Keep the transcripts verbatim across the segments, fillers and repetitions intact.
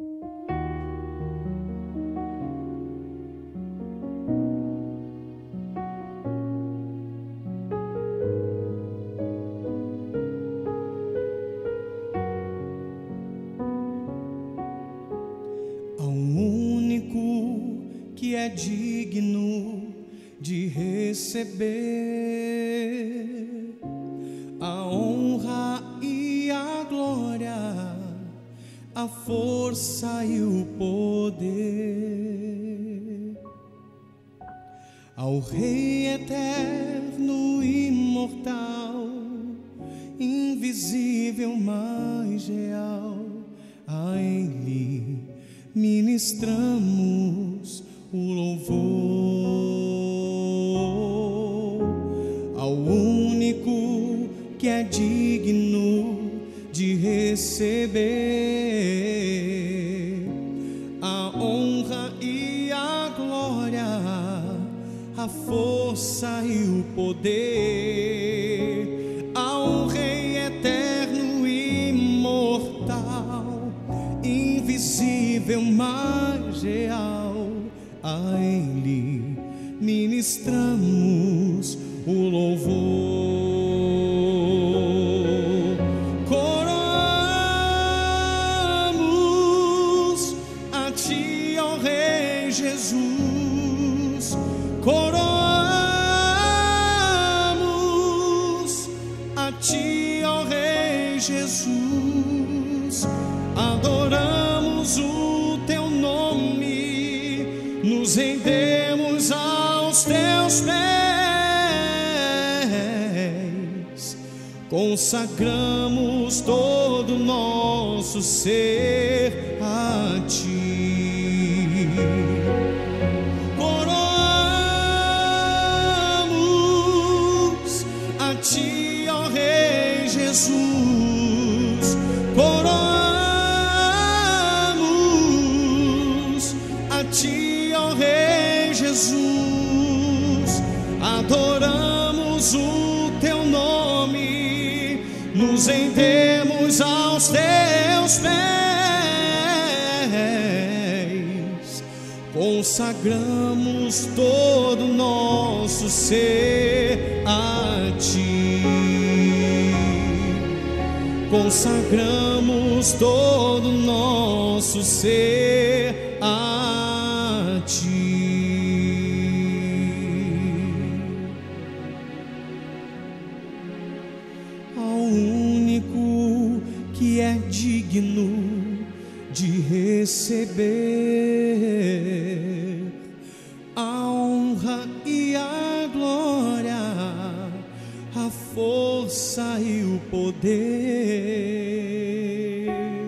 Que é digno de receber a honra e a glória, a força e o poder, ao Rei eterno, imortal, invisível, mas real, a Ele ministramos o louvor, ao único que é digno de receber a honra e a glória, a força e o poder, ao Rei eterno, imortal, invisível, mas real, a Ele ministramos o louvor. Coroamos a Ti, ó Rei Jesus, coroamos a Ti, ó Rei Jesus, adoramos o Teu nome, nos rendemos aos Teus pés, consagramos todo o nosso ser a Ti. Coroamos a Ti, ó Rei Jesus, coroamos a Ti, ó Rei Jesus, adoramos o Teu nome, nos rendemos aos Teus pés, consagramos todo o nosso ser a Ti, consagramos todo o nosso ser a Ti. Ao único que é digno de receber a honra e a glória, a força e o poder,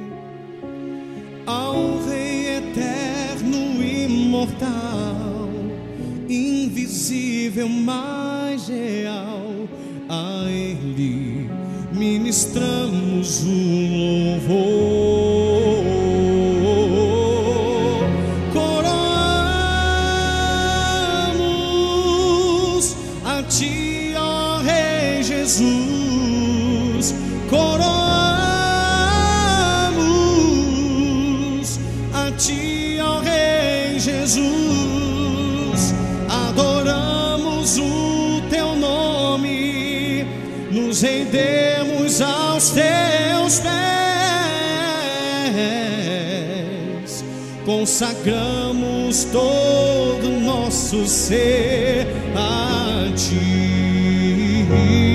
ao Rei eterno, imortal, invisível, mas real, a Ele ministramos um louvor. Coroamos a Ti, ó Rei Jesus, coroamos a Ti, ó Rei Jesus, adoramos o Teu nome, nos rendemos aos Teus pés, consagramos todo o nosso ser a Ti.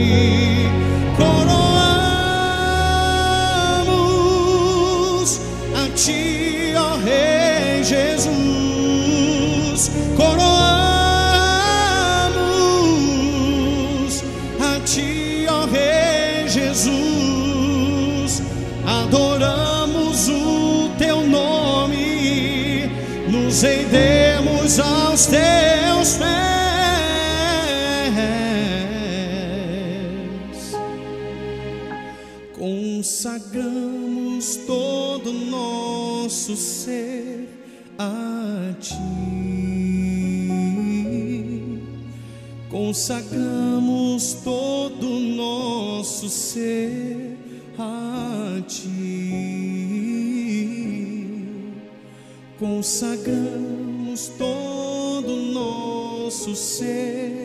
Coroamos a Ti, ó Rei Jesus, coroamos a Ti, ó Rei Jesus, adoramos o Teu nome, nos rendemos aos Teus pés, consagramos todo o nosso ser a Ti, consagramos todo o nosso ser a Ti. consagramos todo o nosso ser